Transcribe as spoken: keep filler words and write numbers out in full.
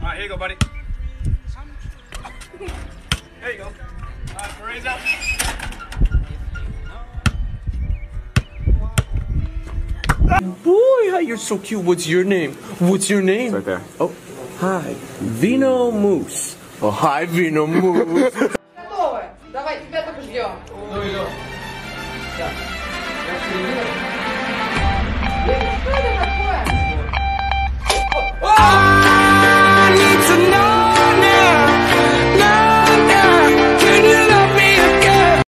Alright, here you go, buddy. There you go. Alright, raise up. Boy, you're so cute. What's your name? What's your name? It's right there. Oh, hi. Vino Moose. Oh, hi, Vino Moose. Готовы. Давай, тебя только ждем. There you go. Все.